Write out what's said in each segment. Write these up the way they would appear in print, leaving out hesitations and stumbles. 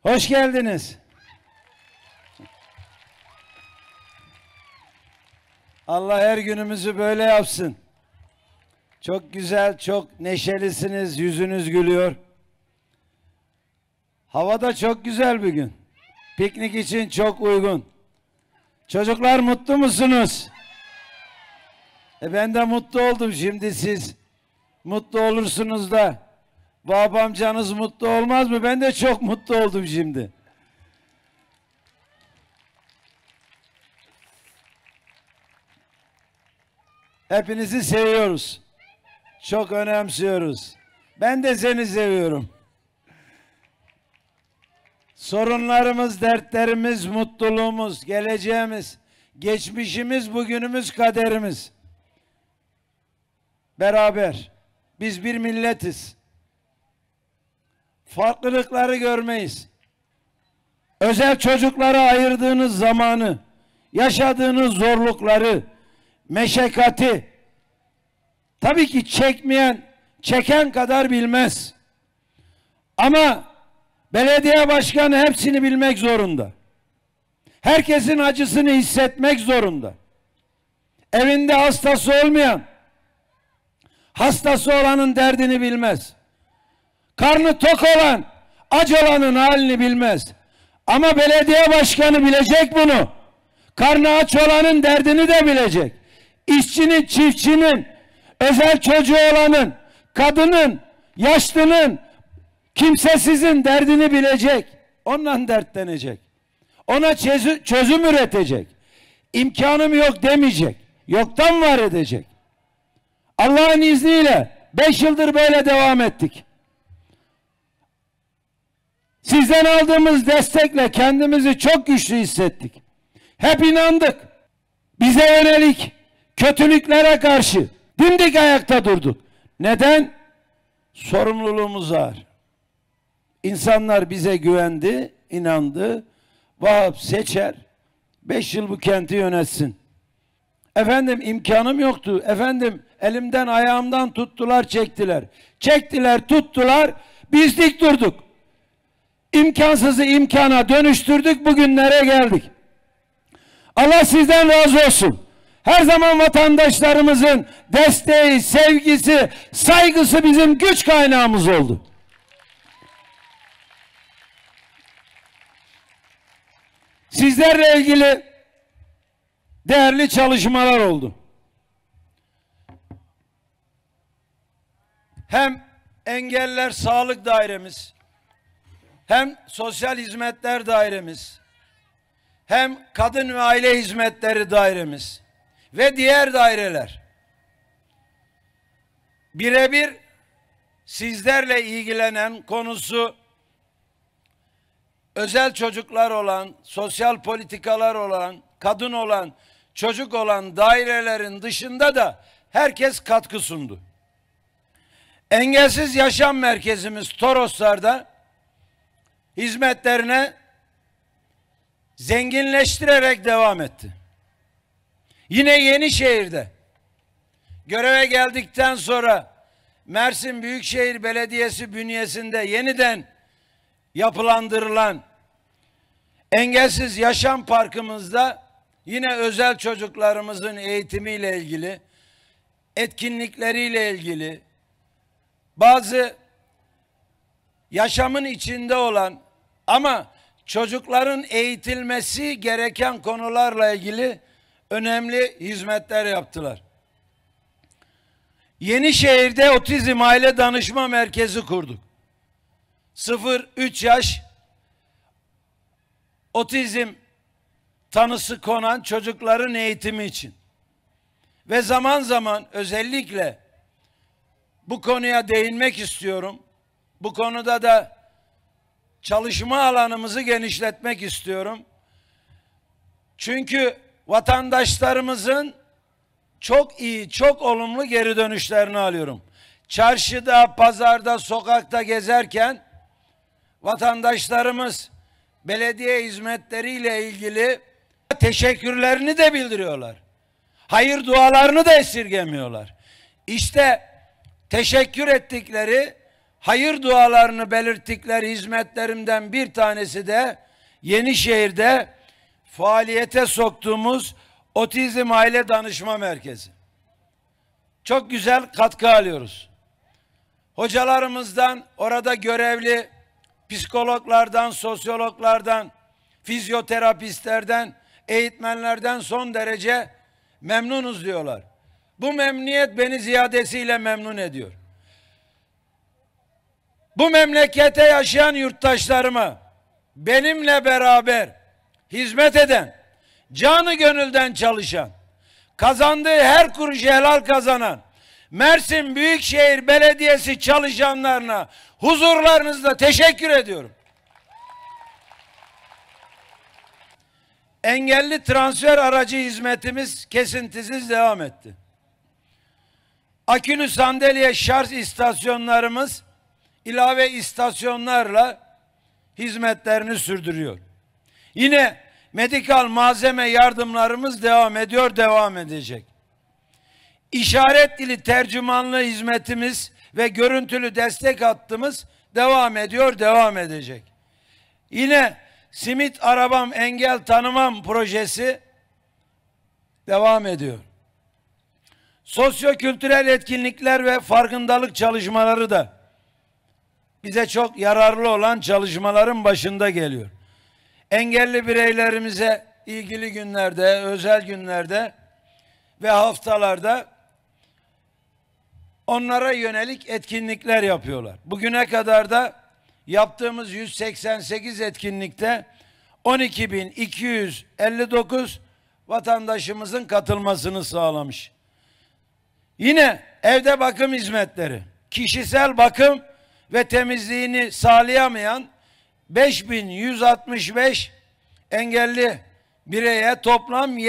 Hoş geldiniz. Allah her günümüzü böyle yapsın. Çok güzel, çok neşelisiniz, yüzünüz gülüyor. Hava da çok güzel bir gün. Piknik için çok uygun. Çocuklar mutlu musunuz? Ben de mutlu oldum. Şimdi siz mutlu olursunuz da Vahap amcanız mutlu olmaz mı? Ben de çok mutlu oldum şimdi. Hepinizi seviyoruz. Çok önemsiyoruz. Ben de seni seviyorum. Sorunlarımız, dertlerimiz, mutluluğumuz, geleceğimiz, geçmişimiz, bugünümüz, kaderimiz. Beraber. Biz bir milletiz. Farklılıkları görmeyiz. Özel çocuklara ayırdığınız zamanı, yaşadığınız zorlukları, meşakkati, tabii ki çekmeyen, çeken kadar bilmez. Ama belediye başkanı hepsini bilmek zorunda. Herkesin acısını hissetmek zorunda. Evinde hastası olmayan, hastası olanın derdini bilmez. Karnı tok olan, aç olanın halini bilmez. Ama belediye başkanı bilecek bunu. Karnı aç olanın derdini de bilecek. İşçinin, çiftçinin, özel çocuğu olanın, kadının, yaşlının, kimsesizin derdini bilecek. Onunla dertlenecek. Ona çözüm üretecek. İmkanım yok demeyecek. Yoktan var edecek. Allah'ın izniyle 5 yıldır böyle devam ettik. Sizden aldığımız destekle kendimizi çok güçlü hissettik. Hep inandık. Bize yönelik kötülüklere karşı dimdik ayakta durduk. Neden? Sorumluluğumuz var. İnsanlar bize güvendi, inandı. Vahap seçer, 5 yıl bu kenti yönetsin. Efendim imkanım yoktu. Efendim elimden ayağımdan tuttular, çektiler. Çektiler, tuttular. Biz dik durduk. İmkansızı imkana dönüştürdük, bugünlere geldik. Allah sizden razı olsun. Her zaman vatandaşlarımızın desteği, sevgisi, saygısı bizim güç kaynağımız oldu. Sizlerle ilgili değerli çalışmalar oldu. Hem engeller sağlık dairemiz, hem sosyal hizmetler dairemiz, hem kadın ve aile hizmetleri dairemiz ve diğer daireler birebir sizlerle ilgilenen, konusu özel çocuklar olan, sosyal politikalar olan, kadın olan, çocuk olan dairelerin dışında da herkes katkı sundu. Engelsiz Yaşam Merkezimiz Toroslar'da hizmetlerine zenginleştirerek devam etti. Yine Yenişehir'de göreve geldikten sonra Mersin Büyükşehir Belediyesi bünyesinde yeniden yapılandırılan Engelsiz Yaşam Parkımızda yine özel çocuklarımızın eğitimiyle ilgili, etkinlikleriyle ilgili, bazı yaşamın içinde olan ama çocukların eğitilmesi gereken konularla ilgili önemli hizmetler yaptılar. Yenişehir'de Otizm Aile Danışma Merkezi kurduk. 0-3 yaş otizm tanısı konan çocukların eğitimi için. Ve zaman zaman özellikle bu konuya değinmek istiyorum. Bu konuda da çalışma alanımızı genişletmek istiyorum. Çünkü vatandaşlarımızın çok iyi, çok olumlu geri dönüşlerini alıyorum. Çarşıda, pazarda, sokakta gezerken vatandaşlarımız belediye hizmetleriyle ilgili teşekkürlerini de bildiriyorlar. Hayır dualarını da esirgemiyorlar. İşte teşekkür ettikleri hayır dualarını belirttikleri hizmetlerimden bir tanesi de Yenişehir'de faaliyete soktuğumuz Otizm Aile Danışma Merkezi. Çok güzel katkı alıyoruz. Hocalarımızdan, orada görevli psikologlardan, sosyologlardan, fizyoterapistlerden, eğitmenlerden son derece memnunuz diyorlar. Bu memnuniyet beni ziyadesiyle memnun ediyor. Bu memlekete yaşayan yurttaşlarıma benimle beraber hizmet eden, canı gönülden çalışan, kazandığı her kuruşu helal kazanan Mersin Büyükşehir Belediyesi çalışanlarına huzurlarınızda teşekkür ediyorum. Engelli transfer aracı hizmetimiz kesintisiz devam etti. Akülü sandalye şarj istasyonlarımız ilave istasyonlarla hizmetlerini sürdürüyor. Yine medikal malzeme yardımlarımız devam ediyor, devam edecek. İşaret dili tercümanlığı hizmetimiz ve görüntülü destek hattımız devam ediyor, devam edecek. Yine simit arabam engel tanımam projesi devam ediyor. Sosyo-kültürel etkinlikler ve farkındalık çalışmaları da bize çok yararlı olan çalışmaların başında geliyor. Engelli bireylerimize ilgili günlerde, özel günlerde ve haftalarda onlara yönelik etkinlikler yapıyorlar. Bugüne kadar da yaptığımız 188 etkinlikte 12.259 vatandaşımızın katılmasını sağlamış. Yine evde bakım hizmetleri, kişisel bakım ve temizliğini sağlayamayan 5.165 engelli bireye toplam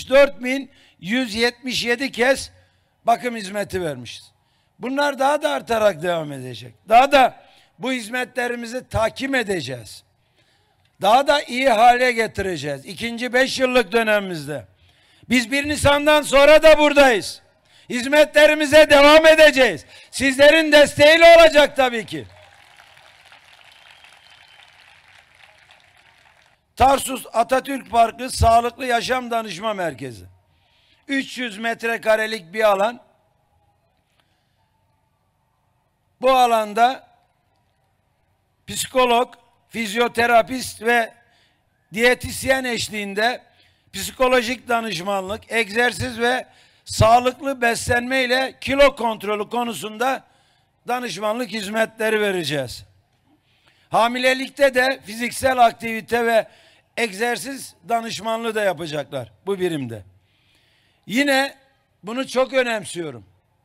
74.177 kez bakım hizmeti vermişiz. Bunlar daha da artarak devam edecek. Daha da bu hizmetlerimizi takip edeceğiz. Daha da iyi hale getireceğiz. İkinci 5 yıllık dönemimizde. Biz 1 Nisan'dan sonra da buradayız. Hizmetlerimize devam edeceğiz. Sizlerin desteğiyle olacak tabii ki. Tarsus Atatürk Parkı Sağlıklı Yaşam Danışma Merkezi. 300 metrekarelik bir alan. Bu alanda psikolog, fizyoterapist ve diyetisyen eşliğinde psikolojik danışmanlık, egzersiz ve sağlıklı beslenme ile kilo kontrolü konusunda danışmanlık hizmetleri vereceğiz. Hamilelikte de fiziksel aktivite ve egzersiz danışmanlığı da yapacaklar bu birimde. Yine bunu çok önemsiyorum.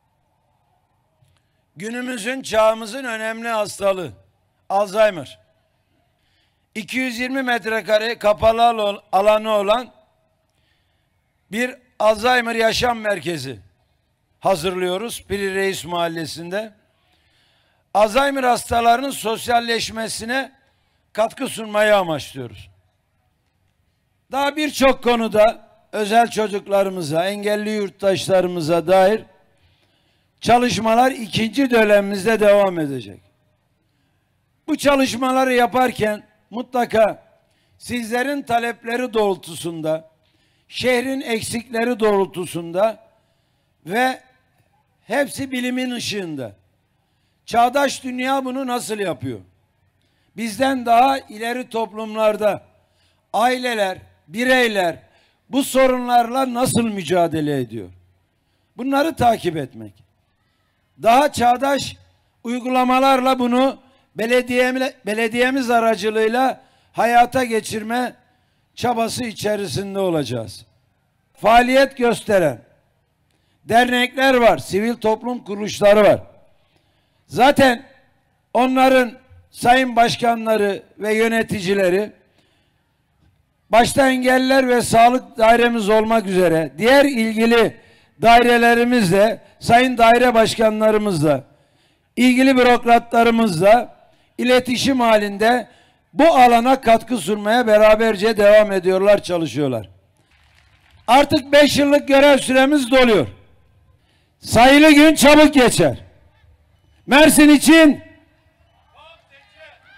Günümüzün, çağımızın önemli hastalığı Alzheimer. 220 metrekare kapalı alanı olan bir Alzheimer yaşam merkezi hazırlıyoruz Piri Reis Mahallesi'nde. Alzheimer hastalarının sosyalleşmesine katkı sunmayı amaçlıyoruz. Daha birçok konuda özel çocuklarımıza, engelli yurttaşlarımıza dair çalışmalar ikinci dönemimizde devam edecek. Bu çalışmaları yaparken mutlaka sizlerin talepleri doğrultusunda, şehrin eksikleri doğrultusunda ve hepsi bilimin ışığında. Çağdaş dünya bunu nasıl yapıyor? Bizden daha ileri toplumlarda aileler, bireyler bu sorunlarla nasıl mücadele ediyor? Bunları takip etmek. Daha çağdaş uygulamalarla bunu belediyemiz aracılığıyla hayata geçirme çabası içerisinde olacağız. Faaliyet gösteren dernekler var, sivil toplum kuruluşları var. Zaten onların sayın başkanları ve yöneticileri başta engelliler ve sağlık dairemiz olmak üzere diğer ilgili dairelerimizle, sayın daire başkanlarımızla, ilgili bürokratlarımızla iletişim halinde bu alana katkı sunmaya beraberce devam ediyorlar, çalışıyorlar. Artık 5 yıllık görev süremiz doluyor. Sayılı gün çabuk geçer. Mersin için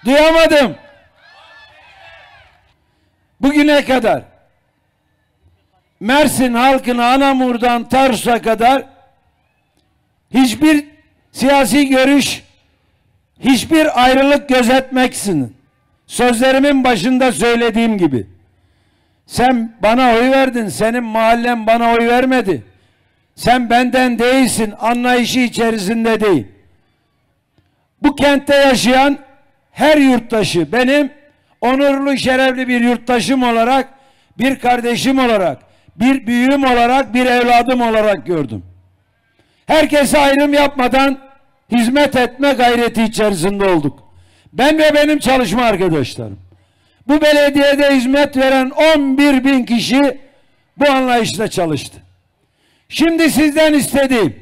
duyamadım. Bugüne kadar Mersin halkına Anamur'dan Tarsus'a kadar hiçbir siyasi görüş, hiçbir ayrılık gözetmeksizin sözlerimin başında söylediğim gibi sen bana oy verdin, senin mahallen bana oy vermedi. Sen benden değilsin anlayışı içerisinde değil. Bu kentte yaşayan her yurttaşı benim onurlu, şerefli bir yurttaşım olarak, bir kardeşim olarak, bir büyüğüm olarak, bir evladım olarak gördüm. Herkese ayrım yapmadan hizmet etme gayreti içerisinde olduk. Ben ve benim çalışma arkadaşlarım. Bu belediyede hizmet veren 11.000 kişi bu anlayışla çalıştı. Şimdi sizden istediğim,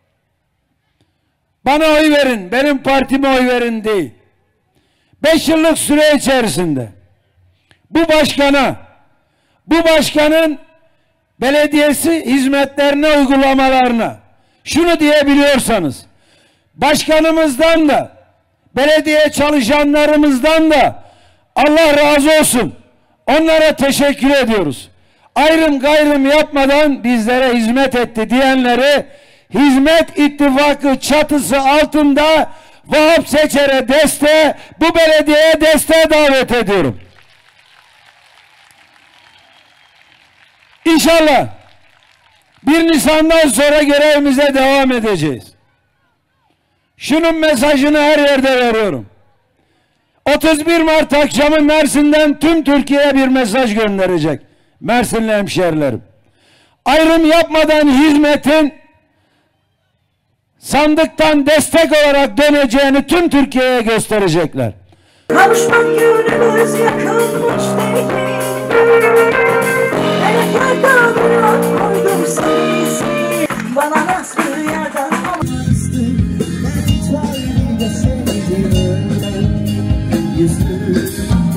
bana oy verin, benim partime oy verin değil. 5 yıllık süre içerisinde bu başkana, bu başkanın belediyesi hizmetlerine, uygulamalarına şunu diyebiliyorsanız, başkanımızdan da, belediye çalışanlarımızdan da Allah razı olsun. Onlara teşekkür ediyoruz. Ayrım gayrım yapmadan bizlere hizmet etti diyenleri Hizmet İttifakı çatısı altında Vahap Seçer'e desteğe, bu belediyeye desteğe davet ediyorum. İnşallah 1 Nisan'dan sonra görevimize devam edeceğiz. Şunun mesajını her yerde veriyorum. 31 Mart akşamı Mersin'den tüm Türkiye'ye bir mesaj gönderecek. Mersinli hemşerilerim. Ayrım yapmadan hizmetin sandıktan destek olarak döneceğini tüm Türkiye'ye gösterecekler. Kavuşmak gönlümüz yakınmış değil. Meleklerden ırmak koydum seni. Bana nasıl yerden alamazdı. Ben kalbimde sevdim. Yüzüm.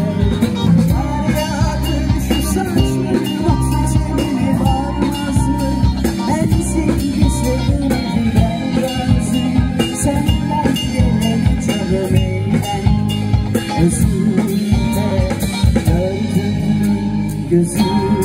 Hayatın şu saçları yoksa seni varmaz mı? Ben seni severim razı. Senden geleni canım eğlen. Gözümde gördüm gözüm.